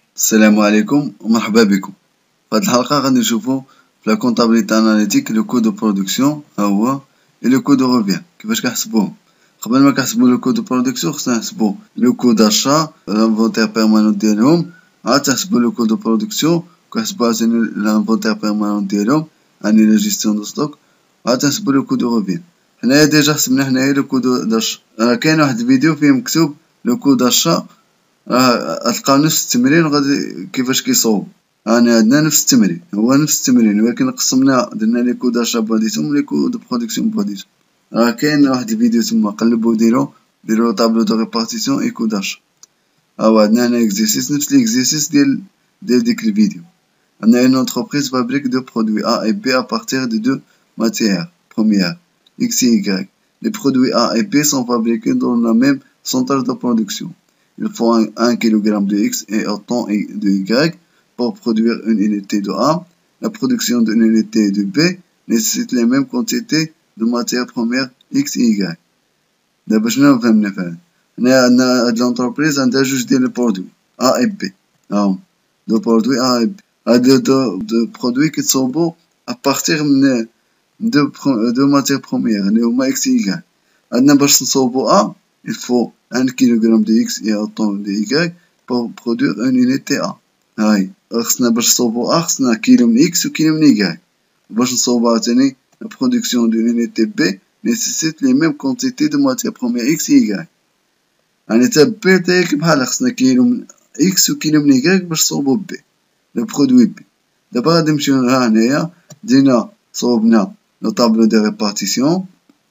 السلام عليكم ومرحبا بكم. في هذه الحلقة غادي نشوفو في لا كونطابيليتي اناليتيك لو كو دو برودكسيون ها هو لو كو دو روفيان كيفاش كنحسبوهم. قبل ما كنحسبو لو كو دو برودكسيون خصنا نحسبو لو كو داشا لانفونتير بيرمانون ديالهم، عاد تحسبو لو كو دو برودكسيون كنحسبو عاوتاني لانفونتير بيرمانون ديالهم يعني لا جيستيون دو ستوك، عاد تحسبو لو كو دو روفيان. حنايا ديجا حسبنا حنايا لو كو دو داشا، كاين واحد الفيديو فيه مكتوب لو كو داشا، غتلقاو نفس التمرين غادي كيفاش كيصوب. عندنا نفس التمرين، هو نفس التمرين ولكن قسمنا درنا لي كو داشا بوحديتهم ولي كو دو برودكسيون بوحديتهم. كاين واحد الفيديو تما قلبو ديرو طابلو دو ريبارتيسيون اي كو داشا. عندنا هنا اكزيرسيس نفس ليكزيرسيس ديال ديك الفيديو. عندنا une entreprise fabrique deux produits A et B à partir de deux matières premières X et Y. Les produits A et B sont fabriqués dans la même centre de production. Il faut 1 kg de X et autant de Y pour produire une unité de A. La production d'une unité de B nécessite les mêmes quantités de matières premières X et Y. دابا شنو فهمنا فهاد؟ هنا عندنا هاد لونتربريز عندها جوج ديال البرودوي A et B، هاهم دو برودوي A et B. هاد دو برودوي كيتصوبو ابارتيغ من دو ماتيغ بروميير اللي هما X et Y. عندنا باش نصوبو A il faut 1 kg de X et autant de Y pour produire une unité A. هاي خصنا باش نصوبو A خصنا كيلو من X و كيلو من Y. باش نصوبو عاوتاني la production d'une unité B nécessite les mêmes quantités de matières premières X et Y. يعني تا B تاياك بحال خصنا كيلو من X و كيلو من Y باش نصوبو B لو برودوي B. دابا غادي نمشيو ها هنايا دينا صوبنا لو طابلو دو ريبارتيسيون.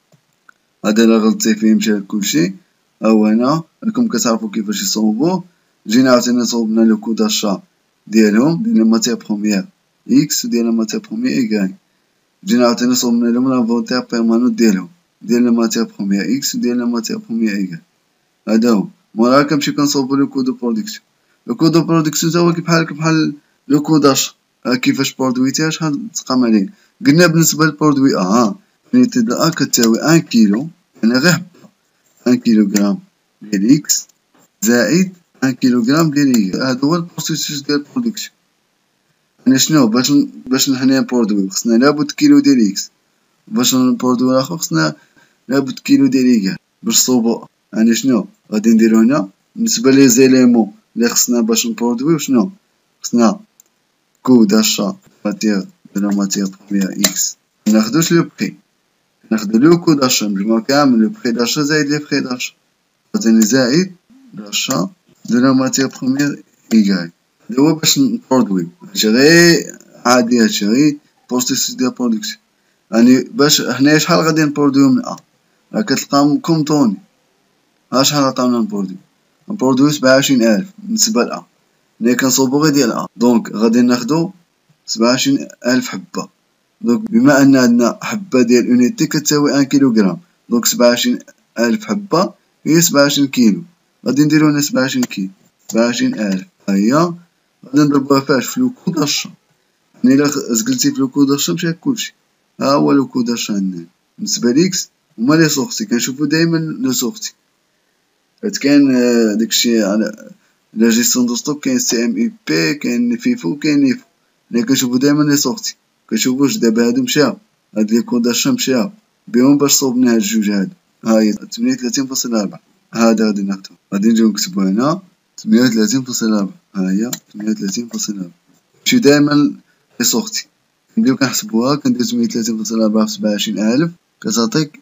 هذا لا غلطتي فيه مشى كلشي. هو هنا راكم كتعرفوا كيفاش يصوبوه. جينا عاوتاني صوبنا لو كو داشا ديالهم ديال الماتير بروميير اكس وديال الماتير بروميير ايكغيك. جينا عاوتاني صوبنا لهم لانفونتير بيرمانون ديالهم ديال الماتير بروميير اكس وديال الماتير بروميير ايكغيك. هذا هو. موراها كنمشيو كنصوبو لو كو دو برودكسيون. لو كو دو برودكسيون تا هو بحال لو كو داشا. كيفاش برودويتيها شحال تقام عليه. قلنا بالنسبة للبرودوي unité de A كتساوي 1 كيلو، يعني غير حبة 1 كيلوغرام ديال إكس زائد 1 كيلوغرام ديال إي. هذا هو البروسيسوس ديال البرودكسيون. يعني شنو باش حنا نبرودويو خصنا لابد كيلو ديال إكس، باش نبرودويو الآخر خصنا لابد كيلو ديال إي باش نصوبو. يعني شنو غادي نديرو هنا بالنسبة لي زيليمون لي خصنا باش نبرودويو شنو خصنا كو داشا ماتير دو لا ماتير بروميير إكس، مناخدوش لو بري، ناخدو لو كو داشا نجمعو كامل لو بري داشا زائد لي فري داشا عاوتاني زائد داشا دو لا ماتير بروميير إيكغيك. هذا هو باش نبرودويو. هادشي غير عادي، هادشي غير بروسيسوس ديال برودكسيون. يعني باش حنايا شحال غادي نبرودويو من راه كتلقاهم كومطوني. شحال عطاونا نبرودويو 27000 بالنسبة ل ملي كنصوبو غير ديال دونك غادي ناخدو 27000 حبة. دونك بما ان عندنا حبة ديال اونيتي كتساوي 1 كيلوغرام، دونك 27000 حبة هي 27 كيلو. غادي نديرو هنا 27 كيلو 27000 هي غادي نضربوها فاش في لو كو داشا. يعني الا زقلتي في لو كو داشا مشى كلشي. هو لو كو داشا عندنا بالنسبة لإكس هما لي سورتي كنشوفو دايما لو سورتي. حيت كاين داكشي على لا جيستيون دو ستوك كاين سي ام اي بي كاين فيفو كاين نيفو. ملي كنشوفو دايما لي سورتي كنشوفو واش دابا هادو مشاو هاد لي كو داشا مشاو بهم باش صوبنا هاد الجوج هادو. هاهي 38.4 هادا غادي ناخدو غادي نجيو نكتبو هنا 38.4 هاهي 38.4. نمشيو دايما لي سورتي نبداو كنحسبوها كندير 38.4 في 27000 كتعطيك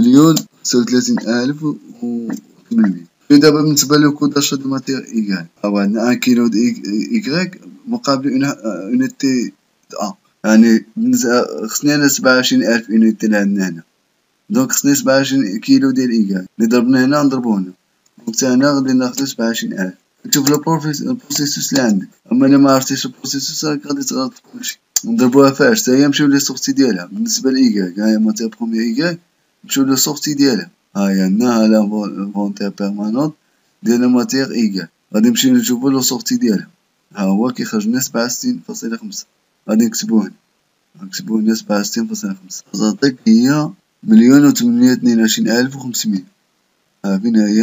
1,39,800. دابا بالنسبة لو كو داشا دو ماتير إيكغيك عندنا 1 كيلو د إيكغيك مقابل اونيتي د أ. يعني خصني أنا 27000 اونيتي اللي عندنا هنا، دونك خصني 27 كيلو ديال إيكغيك اللي ضربنا هنا نضربو هنا، دونك تا هنا غادي ناخدو 27000. شوف البروسيسوس اللي عندك، أما إلا معرفتيش البروسيسوس راك غادي تغلط في كلشي. نضربوها فاش تا هي نمشيو لي سورتي ديالها بالنسبة لإيكغيك. هاهي ماتير بروميير إيكغيك نمشيو لي سورتي ديالها. هاهي عندنا لانفونتير بيرمانون ديال الماتير إيكغيك. غادي نمشيو نشوفو لو سورتي ديالها. ها هو كيخرج لنا 67.5. غادي نكتبو هنا نكتبو هنا 67.5 غتعطيك هي 1,822,500. فين هي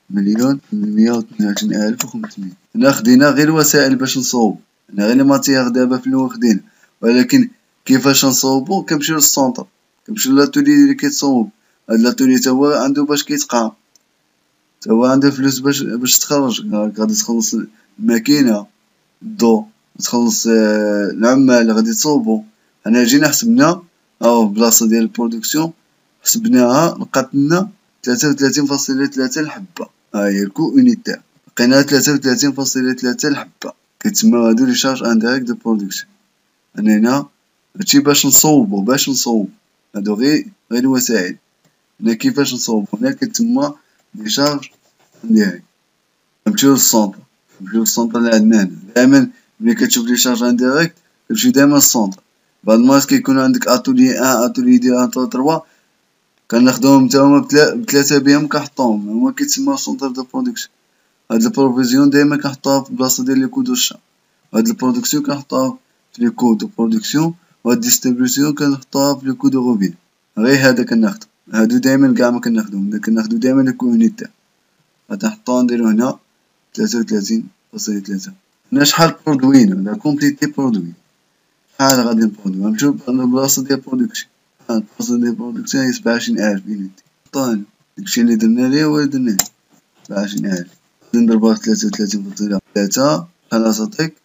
مليون 822,500. هنا خدينا غير الوسائل باش نصوب، هنا غير لي ماتيغ دابا في الأول خدينا، ولكن كيفاش نصوبو؟ كنمشيو للسونطر، كنمشيو لاتولي اللي كيتصوب. هاد لاتولي تا هو عندو باش كيتقام، تا هو عنده فلوس باش تخرج، غادي تخلص الماكينة، الضو، تخلص العمال اللي غادي تصوبو. هنا جينا حسبنا أو بلاصة ديال البرودكسيون حسبناها لقات لنا 33.3 الحبة، ها هي الكو اونيتير، لقيناها 33.3 الحبة، كيتسماو هادو لي شارج انديريكت دو برودكسيون. هنا هادشي باش نصوبو، هادو غير الوسائل. هنا كيفاش نصوبو؟ هنا كتسمى لي شارج انديريكت. نمشيو للسونطر اللي عندنا هنا. دائما ملي كتشوف لي شارج انديريكت كتمشي دائما للسونطر. بعض المرات كيكون عندك اتولي 1 اتولي 2 اتولي 3 كناخدوهم تا هما بثلاثة بهم كنحطوهم، هما كيتسماو سونتر دو برودكسيون. هاد البروفيزيون دايما كنحطوها في بلاصة ديال لي كو دو شا، هاد البرودكسيون كنحطوها في لي كو دو برودكسيون، وهاد ديستريبيسيون كنحطوها في لي كو دو روفي. غير هذا كناخدو، هادو دايما كاع مكناخدوهم، كناخدو دايما لي كو اونيتير. غادي نحطوها نديرو هنا 33.3. هنا شحال برودوينا، لا كومبليتي برودوي، شحال غادي نبرودوي. نمشيو للبلاصة ديال برودكسيون، البلاصة ديال برودكسيون هي 27,000 يونيت. حطوها هنا، داكشي اللي درنا ليه هو اللي درناه 27,000. غادي نضربوها في 33.3 خلاص عطيك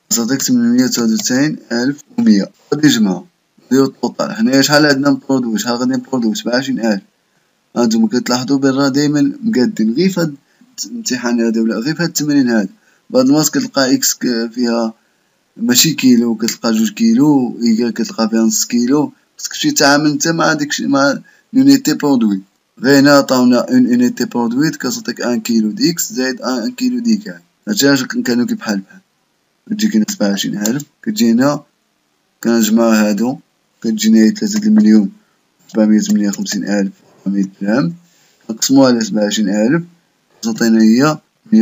899,100. غادي نجمعو نديرو الطوطال. هنايا شحال عندنا نبرودوي، شحال غادي نبرودوي؟ 27,000. هانتوما كتلاحظو برا دايما مقادين غير فهاد الامتحان هذا ولا غير فهاد التمرين هذا. بعض المرات كتلقى اكس فيها ماشي كيلو، كتلقى 2 كيلو، إيكغيك كتلقى فيها نص كيلو، خصك تمشي تتعامل نتا مع داكشي مع لونيتي برودوي. غير هنا عطاونا اون اونيتي برودويت كتعطيك 1 كيلو د اكس زائد 1 كيلو ديكال. هادشي علاش كانو بحال كتجيك هنا 27,000، كتجي هنا كنجمعو هادو، كتجينا هي 3,458,400 درهم، كنقسموها على 27,000 كتعطينا هي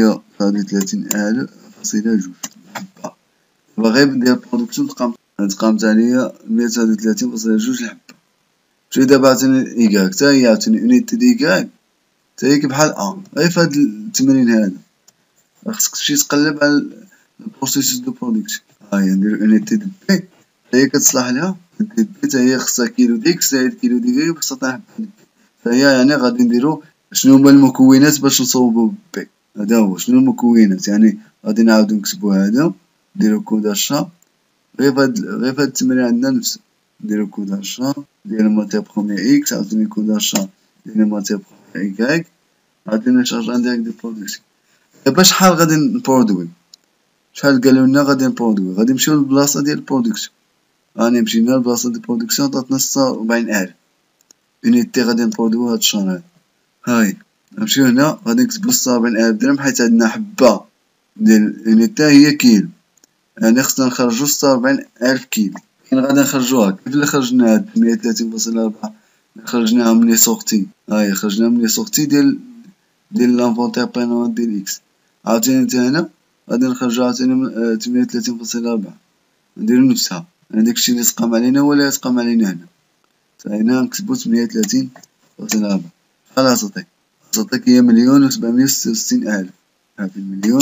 139,000.2. دابا غير ندير برودكسيون تقامت عليا 139.2 الحبة. مشي دابا عطيني إيكغيك، تا هي عطيني اونيتي د إيكغيك تا هي بحال غير فهاد التمرين هذا خصك تمشي تقلب على البروسيسوس دو برودكسيون. ها هي ندير اونيتي د بي تا هي كتصلح لها بي تا هي خصها كيلو ديكس زائد كيلو ديكغيك باش تعطينا حبة د بي. تا هي يعني غادي نديرو شنو هما المكونات باش نصوبو بي. هذا هو شنو المكونات، يعني غادي نعاودو نكتبو هذا، نديرو كود اشا غير فهاد التمرين عندنا نفسه. نديرو كود اشا ديال الماتير بروميير اكس، عاوتاني كود اشا ديال الماتير بروميير إيكغيك، عاوتاني شارج انديريكت دو برودكسيون. دابا شحال غادي نبرودوي، شحال قالولنا غادي نبرودوي؟ غادي نمشيو للبلاصة ديال البرودكسيون. راني مشينا للبلاصة ديال البرودكسيون عطاتنا 46,000 اونيتي غادي نبرودوي هاد الشهر هذا. هاي نمشيو هنا غادي نكتبو 46,000 درهم حيت عندنا حبة ديال اونيتي هي كيلو، يعني خصنا نخرجو 46,000 كيلو. كاين غادي نخرجوها كيف اللي خرجنا هاد 130.4 خرجناها من لي سورتي. هاهي خرجناها من لي سورتي ديال لانفونتير بيرمانون ديال اكس. عاوتاني نتا هنا غادي نخرجو عاوتاني 38.4 نديرو نفسها، يعني داكشي اللي تقام علينا هو اللي يتقام علينا هنا. هنا نكتبو 38.4 خلاص عطيك هي 1,766,000. هادي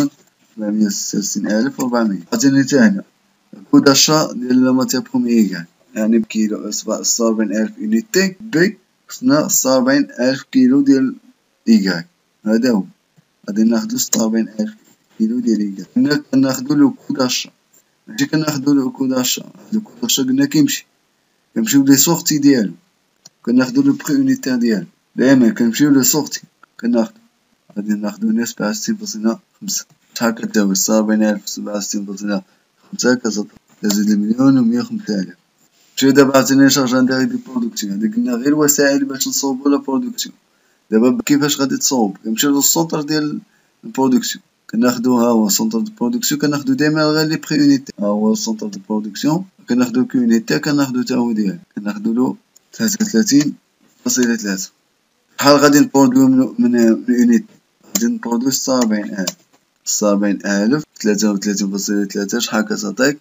1,766,400. عاوتاني نتا هنا كود اشا ديال الماتير بروميير يعني بكيلو 46,000 اونيتي بي خصنا 46,000 كيلو ديال إيكغيك. هذا هو غادي ناخدو 46,000 كيلو ديال إيكغيك. هنا كناخدو لو كود اشا، ماشي كناخدو لو كود اشا، لو كود اشا قلنا كنمشيو لي سورتي ديالو، كناخدو لو بري اونيتير ديالو. دايما كنمشيو لي سورتي كناخدو، غادي ناخدو هنا 67.5. شحال كتساوي 47,000 في 67.5 كتزيد المليون و105,000. مشيو دابا عطيني شارج انديريكت دو برودكسيون، هادي قلنا غير الوسائل باش نصوبو لا برودكسيون. دابا كيفاش غادي تصوب؟ كنمشيو للسونتر ديال البرودكسيون، كناخدو ها هو سونتر دو برودكسيون، كناخدو ديما غير لي بري اونيتي. ها هو سونتر دو برودكسيون كناخدو كو اونيتي كناخدو تا هو ديالو، كناخدو له 33.3. شحال غادي نبرودوي من اونيتي؟ غادي نبرودوي 46,000 33.3 شحال كتعطيك؟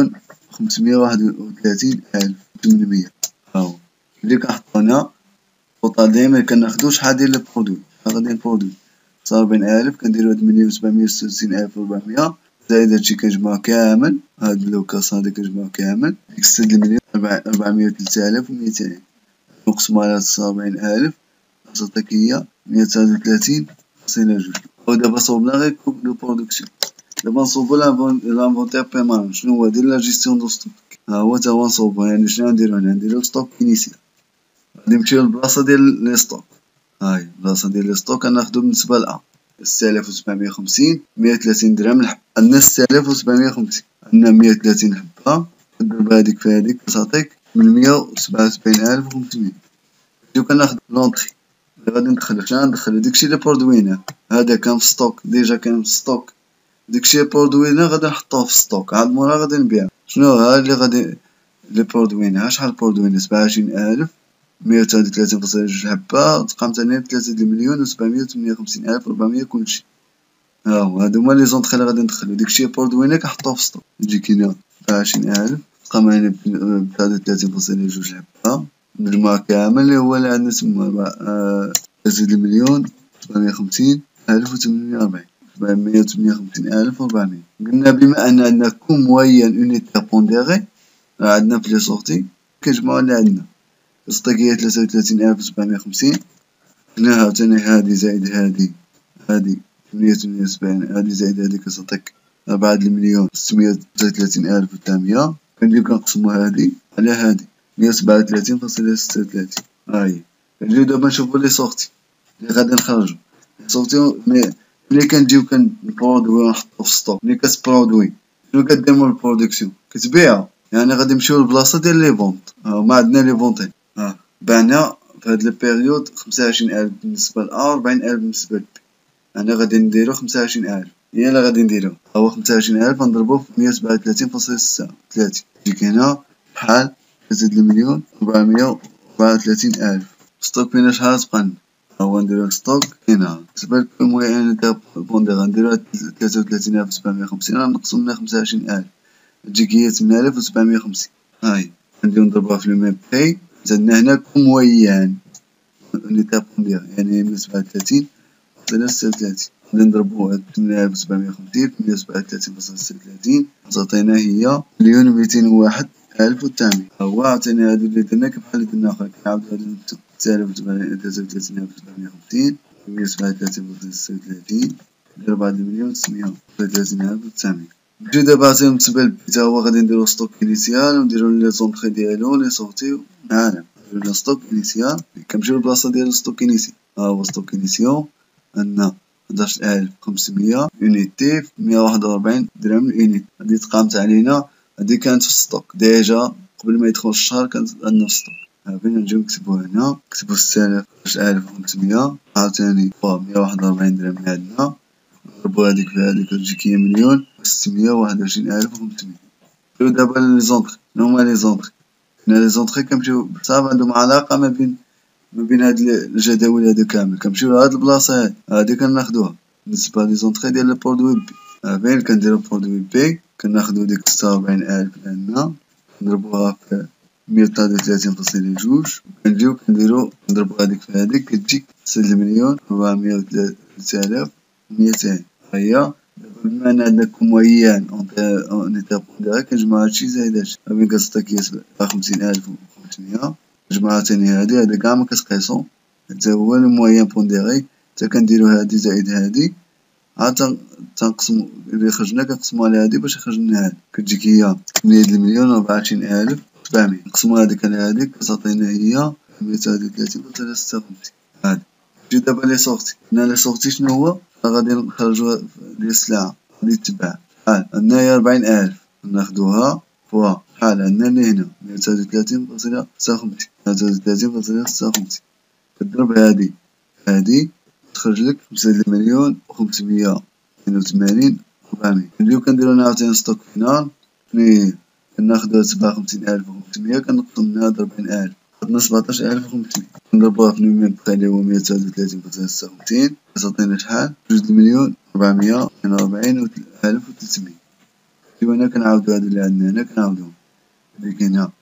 1,531,800. ها هو اللي كنحطو هنا الطوطال. دايما كناخدو شحال ديال البرودوي، شحال غادي نبرودوي 49,000 كنديرو هاد 1,796,400 زائد هادشي كنجمعو كامل، هاد لوكاس هادا كنجمعو كامل، ديك 6,403,200 نقسمو على 49,000 تعطيك هي 139.2. ودابا صوبنا غير كود دو برودكسيون. دابا نصوبو لانفونتير بيرمانون. شنو هو؟ دير لا جيستيون دو ستوك. ها هو تا هو نصوبو. يعني شنو غنديرو هنا؟ نديرو ستوك انيسيال. غادي نمشيو للبلاصة ديال لي ستوك. هاهي البلاصة ديال لي ستوك غناخدو بالنسبة ل أ 6,750 130 درهم الحبة. عندنا 6,750 عندنا 130 حبة كنضرب هاديك في هاديك كتعطيك 877,500. نجيو كناخدو لونطري اللي غادي ندخلو. شنو غندخلو؟ داكشي لي برودوينا، هذا كان في ستوك ديجا كان في ستوك. داكشي برودوينا غادي نحطوه في ستوك، عاد مورا غادي نبيع. شنو ها اللي غادي لي برودوينا؟ شحال برودوينا؟ 27,130.2 حبة تقام ثاني 3,758,400 كلشي. ها هو هادو هما لي زونطخي اللي غادي ندخلو. داكشي برودوينا كنحطوه في ستوك. نجي كاينة 27,000 تقام هنا 33.2 حبة نجمع كامل اللي هو اللي عندنا تما 3,750,840 758,400. قلنا بما ان عندنا كوم موين اونيتير بونديري عندنا في لي سورتي كنجمعو اللي عندنا كتعطيك هي 33,750. هنا عاوتاني هادي زائد هادي 878 هادي زائد هادي كتعطيك 4,633,800. كنجيو كنقسمو هادي على هادي 137.36. هاهي كنجيو دابا نشوفو لي سورتي اللي غادي نخرجو. لي سورتي ملي كنجيو كنبرودوي ونحطو في ستوك. ملي كتبرودوي شنو كدير مور البرودكسيون؟ كتبيعو. يعني غادي نمشيو للبلاصة ديال لي فونط. هما عندنا لي فونطين. بعنا في هاد البيريود 25,000 بالنسبة ل أ 40,000 بالنسبة ل بي. أنا غادي نديرو 25,000 هي اللي غادي نديرو. ها هو 25,000 غنضربوه في 137.36 تجيك هنا بحال 3,434,000. ستوك فينا شحال تبقى؟ ها هو نديرو ستوك هنا بالنسبة لكل موين بوندير غنديرو 33,750 غنقسمو منها 25,000 تجيك هي 8,750. هاهي نديرو نضربوها في لو ميم بري. زدنا هنا كل موين اونيتير بوندير يعني 137 على 36 نضربو 8,750 في 137.36 تعطينا هي 1,201,900. ها هو عاوتاني هادو اللي درنا كبحال اللي درنا خويا كنعاودو هادو نفسو 33,750 في 137.36 نديرو 4,933,900. نجيو دابا عاوتاني بالنسبة للبي تا هو غادي نديرو ستوك انيسيال ونديرو لي زونطخي ديالو لي سورتي معانا. نديرو ستوك انيسيال كنمشيو للبلاصة ديال ستوك انيسيال. ها هو ستوك انيسيون عندنا 11,500 اونيتي في 141 درهم اليونيت. هادي تقامت علينا هادي كانت في الستوك ديجا قبل ما يدخل الشهر كانت عندنا في الستوك. بغينا نجيو نكتبو هنا نكتبو 11,500 عاوتاني 141 درهم اللي عندنا نضربو هاديك في هاديك تجيك هي 1,621,500. نجيو دابا لي زونطخي. شنو هما لي زونطخي؟ هنا لي زونطخي كنمشيو بصح عندهم علاقة ما بين هاد الجداول هادو كامل. كنمشيو لهاد البلاصة هادي كناخدوها بالنسبة لي زونطخي ديال البرودوي بي. فين كنديرو برودوي بي كناخدو ديك 46,000 اللي عندنا نضربوها في 133.2 كنجيو كنديرو نضربو هاديك في هاديك كتجيك 6,403,200. هي بما ان عندنا كومويان اونيتير بونديري كنجمعو هادشي زائد هادشي فين كتعطيك هي 57,500 نجمعها تاني هادي كاع ما كتقيسو حتى هو المويان بونديري حتى كنديرو هادي زائد هادي عاد تنقسمو اللي خرجنا كنقسمو على هادي باش يخرج لنا هادي كتجيك هي 8,024,700 نقسمو هاديك على هاديك كتعطينا هي 133.56. هادي نجيو دابا لي سورتي. هنا لي سورتي شنو هو؟ غادي نخرجو ديال السلعة غادي تتباع بحال عندنا هي 40,000 ناخدوها فوا بحال عندنا اللي هنا 133.56 133.56 كضرب هادي تخرج لك 5,582,400. نجيو كنديرو هنا عاوتاني ستوك فينال ملي كناخدو 57,500 كنقسم منها 40,000 عندنا 17,500 نضربوها في الميم بقى اللي هو 133.56 كتعطينا شحال 2,442,300. نجيو هنا كنعاودو هادو اللي عندنا هنا كنعاودوهم هاديك هنا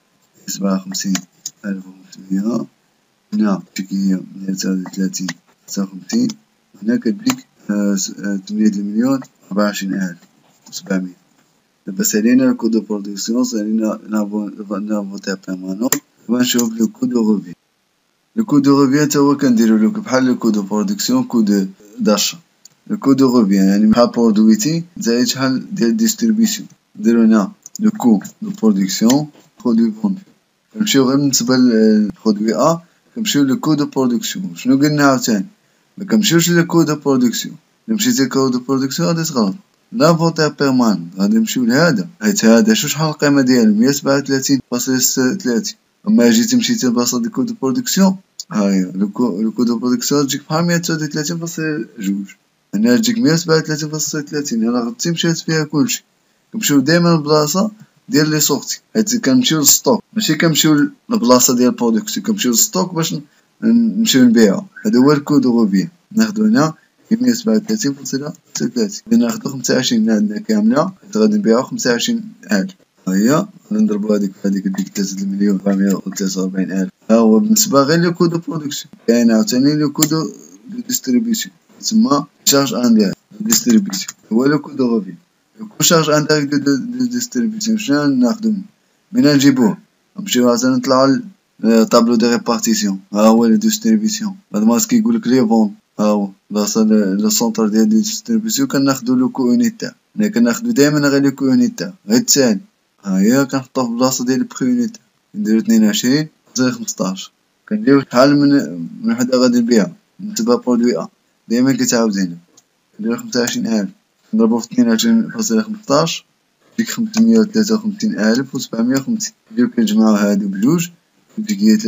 57,500 هنا تجيك هي 133.56 هنا كتجيك 800 المليون 24,700. دابا سالينا الكو دو برودكسيون، سالينا نافو تاع بيرمانون. دابا نشوف لو كو دو روفي. لو كو دو روفي تا هو كنديرولو بحال لو كو دو برودكسيون كو داشا. لو كو دو روفي يعني بحال برودويتي زائد شحال ديال ديستريبيسيون. نديرو هنا لو كو دو برودكسيون برودوي فوندو، كنمشيو غير بالنسبة للبرودوي أ كنمشيو لو كو دو برودكسيون. شنو قلنا عاوتاني؟ مكنمشيوش للكو دو برودكسيون، إلا مشيتي لكو دو برودكسيون غادي تغلط. لافونتير بيرمانون غادي نمشيو لهذا، حيت هذا شحال القيمة ديالو 137.36. أما جيتي مشيتي لبلاصة ديال كو دو برودكسيون، هاهي لو كو دو برودكسيون تجيك بحال 139.2. هنا تجيك 137.36. هنا غلطتي مشات فيها كلشي. كنمشيو دايما للبلاصة ديال لي سورتي، حيت كنمشيو للستوك ماشي كنمشيو للبلاصة ديال البرودكسيون، كنمشيو للستوك باش نمشيو نبيعو. هذا هو الكو دو روفي. ناخدو هنا 137.36، ناخدو 25 عندنا كاملة، حيت غادي نبيعو 25,000. هي نضربو هاديك 3 المليون 443,000. ها هو بالنسبة غير لو كو دو برودكسيون. كاين عاوتاني لو كو دو ديستريبيسيون، تسمى شارج انديريكت ديستريبيسيون، هو لو كو دو روفي. لو كو شارج انديريكت دو ديستريبيسيون شنو ناخدو؟ منين نجيبوه؟ نمشيو عاوتاني نطلعو طابلو دي ريبارتيسيون. ها هو لو ديستريبيسيون. بعد ما كيقولك لي فون، ها هو بلاصة لو سونتر ديال ديستريبيسيون كناخدو لو كو اونيتير. هنا كناخدو دايما غير لو كو اونيتير، غير التالي. ها هي كنحطوه في بلاصة ديال البخي اونيتير، نديرو 22.15. كنديرو شحال من وحدة غادي نبيعو بالنسبة لبرودوي أ، دايما كيتعاود هنا. كنديرو 25,000 نضربو في 22.15 ديك 553,750. نديرو كنجمعو هادو بجوج ديك هي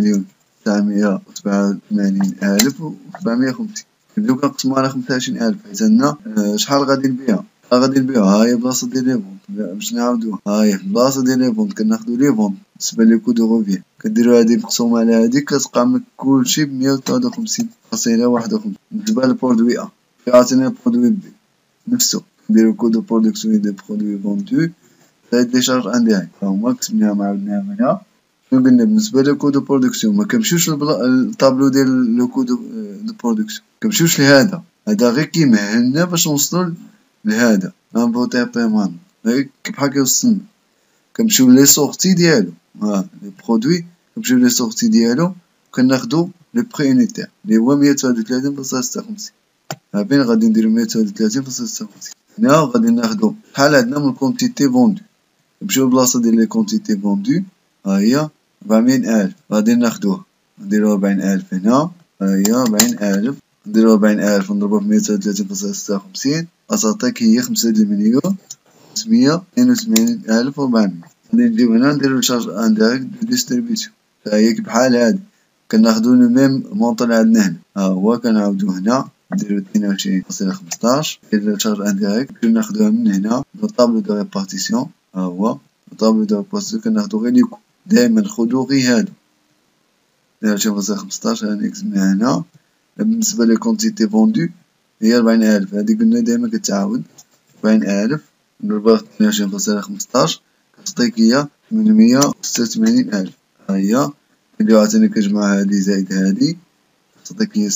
3,987,750. نبداو كنقسمو على 25,000، حيت عندنا شحال غادي نبيعو. ها هي بلاصة ديال لي فونت باش نعاودوها. ها هي بلاصة ديال لي فونت كناخدو لي فونت بالنسبة لي كو دو روفي، كديرو هادي مقسومة على هاديك كتبقى من كلشي ب153.51. بالنسبة للبرودوي أ. عاوتاني البرودوي بي نفسو نديرو كو دو برودكسيون دو برودوي فوندو زائد لي شارج انديريكت. ها هما كتبناهم عاودناهم هنا. شنو قلنا بالنسبة للكو دو برودكسيون؟ مكنمشيوش للطابلو ديال لو كو دو برودكسيون، مكنمشيوش لهذا. هذا غير كيمهلنا باش نوصلو لهذا انفونتير بيرمانون، غير بحال كيوصلنا. كنمشيو لي سورتي ديالو، ها لي برودوي كنمشيو لي سورتي ديالو كناخدو لو بري اونيتير اللي هو 139.56. ها فين غادي نديرو 139.56. هنا غادي ناخدو شحال عندنا من كونتيتي فوندو، نمشيو لبلاصة ديال لي كونتيتي فوندو. ها هي 400,000 غادي ناخدوه، نديرو 40,000 هنا. ها هي 40,000 نديرو 40,000 نضربو في 139.56 غتعطيك هي 5,582,400. غادي نجيو هنا نديرو شارج انديريكت دو ديستريبيسيون. ها هي بحال هادي كناخدو لو ميم مونطون عندنا هنا. ها هو كنعاودو هنا نديرو 22.15 ديال شارج انديريكت كناخدوها من هنا من طابلو دو ريبارتيسيون. ها هو طابلو دو ريبارتيسيون كناخدو غير ليكو، دايما خدو غير هادو 22.15. هاني كتبنا هنا. بالنسبة لي كونتيتي فوندو هي 40,000، هادي قلنا دايما كتعاود. 40,000 نضربوها في 22.15 كتعطيك هي 886,000. ها هي نديرو عاوتاني كنجمع هادي زائد هادي كتعطيك هي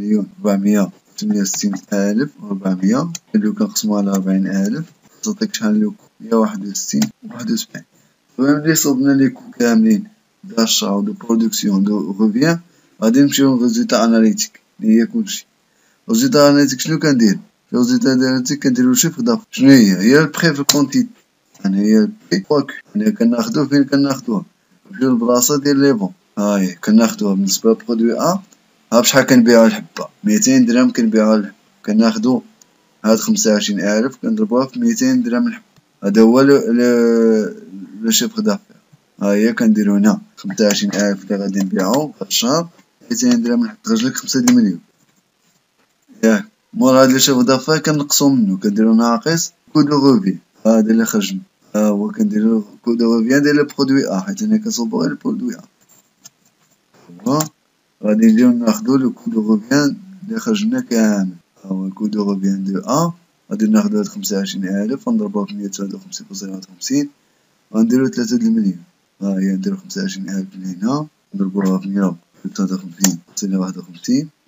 6,468,400. نديرو كنقسمو على 40,000 كتعطيك شحال لوكو 161.71. ملي صوبنا ليكو كاملين داشا و دو برودكسيون دو روفيان غادي نمشيو للريزولتا اناليتيك اللي هي كلشي. الريزولتا اناليتيك شنو كندير؟ في الريزولتا اناليتيك كنديرو شيفر دافر. شنو هي البخي في الكونتيتي، يعني هي البخي فواك. يعني كناخدوه فين كناخدوه؟ نمشيو للبلاصة ديال لي فون. ها هي كناخدوها بالنسبة لبرودوي أ. ها بشحال كنبيعو الحبة؟ 200 درهم كنبيعوها الحبة. كناخدو هاد 25,000 كنضربوها في 200 درهم الحبة. هذا هو لو شيفر دافر. ها هي كنديرو هنا 25,000 اللي غادي نبيعو في الشهر، 200 درهم الحبة تخرجلك 5 المليون. ياك مور هاد لو شيفر دافر كنقصو منو كنديرو ناقص كو دو روفي. هذا اللي خرجنا. ها هو كنديرو كو دو روفي ديال البرودوي أ، حيت هنا كنصوبو غير البرودوي أ. هو غادي نجيو ناخدو لو كو دو روفيان اللي خرجنا كامل. ها هو كو دو روفيان دو أ. غادي ناخدو هاد 25,000 ونضربوها في 153.51 ونديرو 3 المليون. ها هي نديرو 25,000 من هنا نضربوها في 153.51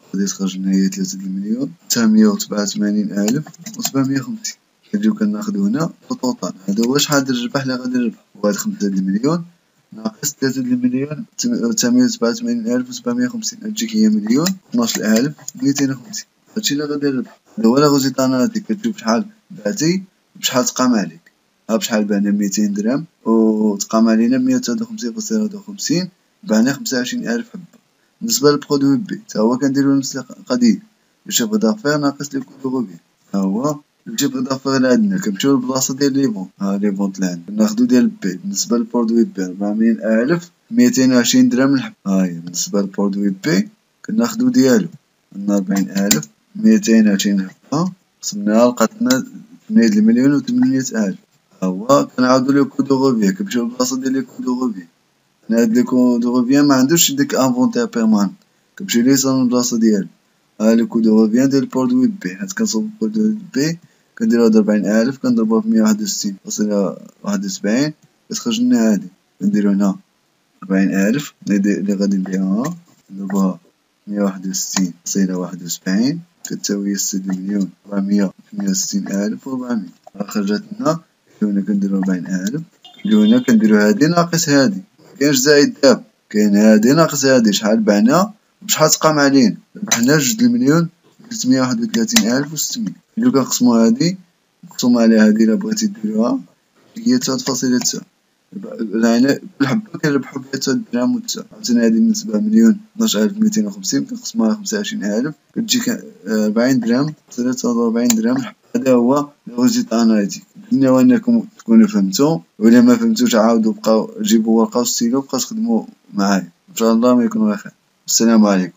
غادي تخرج لنا هي 3 مليون 987,750. كنجيو كناخدو هنا الطوطال، هذا هو شحال الربح اللي غادي نربحو، هو هاد 5 مليون ناقص 3 مليون 987,750 غتجيك هي 1,12,250. هادشي اللي غادي نربح. هذا هو الريزولتا اناليتيك، كتشوف شحال بعتي بشحال تقام عليك. ها بشحال بعنا 200 درهم و تقام علينا 153.53، بعنا 25,000 حبة. بالنسبة للبرودوي بي تا هو كنديرو نفس القضية، لو شيفر دافير ناقص لو كو دو روفي. ها هو لو شيفر دافير اللي عندنا، كنمشيو للبلاصة ديال لي فونت، ها لي فونت اللي عندنا كناخدو ديال بي. بالنسبة للبرودوي بي 400,220 درهم الحبة. ها هي بالنسبة للبرودوي بي كناخدو ديالو عندنا 40,220 حبة، قسمناها لقاتنا 8,800,000. ها هو كنعاودو لو كو دو روفي، كنمشيو للبلاصة ديال لي كو دو روفي. هاد لي كو دو روفي معندوش ديك انفونتير بيرمانون، كنمشي ليسون البلاصة ديالو. ها لو كو دو روفي ديال البرودوي بي، حيت كنصوب البرودوي بي كنديرو هاد 40,000 كنضربوها في 161.71 كتخرج لنا هادي. كنديرو هنا 40,000 اللي غادي نبيعوها نضربوها في 161.71 كتساوي 6,468,400. خرجت لنا. هنا كنديرو 40,000، هنا كنديرو هادي ناقص هادي، مكاينش زايد دابا، كاين هادي ناقص هادي. شحال بعنا وشحال تقام علينا؟ ربحنا 2,331,600. إلا كنقسمو هادي نقسمو على هادي إلا بغيتي ديروها هي 3.9. يعني كل حبة كنربحو فيها 3 دراهم و 9. عاوتاني هادي بالنسبة 1,12,250 كنقسموها على 25,000 كتجيك 40 درهم 43 درهم الحبة. هذا هو الريزولتا اناليتيك. نتمنى انكم تكونوا فهمتوا، وإلا ما فهمتوش عاودوا بقاو جيبوا ورقة وستيلو وبقاو تخدموا معايا، ان شاء الله ما يكون غير خير. السلام عليكم.